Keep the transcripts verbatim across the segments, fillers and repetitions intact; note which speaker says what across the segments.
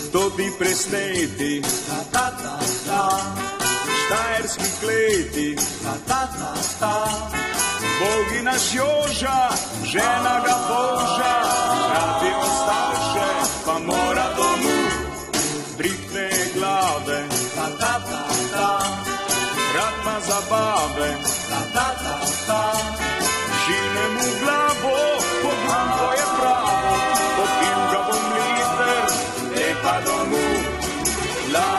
Speaker 1: To ti presneti,
Speaker 2: ta ta ta ta,
Speaker 1: štajerski kleti,
Speaker 2: ta ta ta ta,
Speaker 1: Bogi naš Joža, žena ga Boža, radi ostaše, pa mora domu, brikne glave,
Speaker 2: ta ta ta ta,
Speaker 1: brat ma zabave,
Speaker 2: ta ta ta ta,
Speaker 1: žine mu glavo, pogledam to je pravo, popil ga bom liter, e pa domu, la.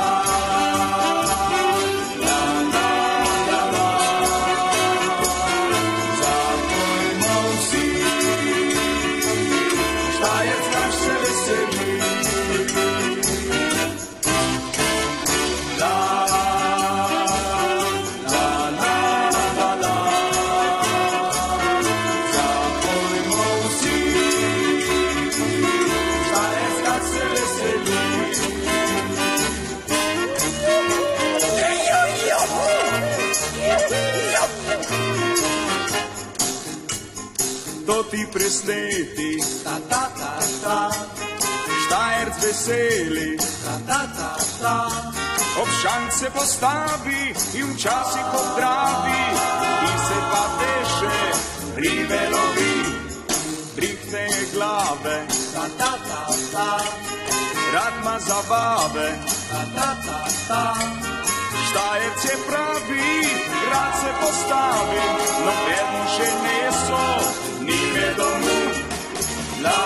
Speaker 1: To ti presneti,
Speaker 2: ta ta ta ta,
Speaker 1: Štajerc veseli,
Speaker 2: ta ta ta ta,
Speaker 1: ob šance postavi in včasih pozdravi, ki se pa teše, ribe lovi, brihne glave,
Speaker 2: ta ta ta ta,
Speaker 1: rad ma zabave,
Speaker 2: ta ta ta ta,
Speaker 1: Štajerc je pravi, rad se postavi, no vedno še meso, ni me domu, la.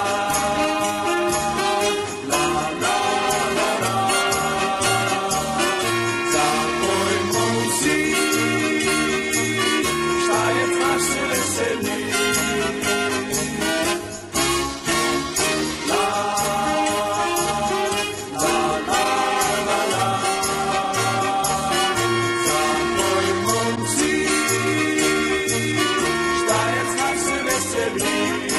Speaker 1: Veseli.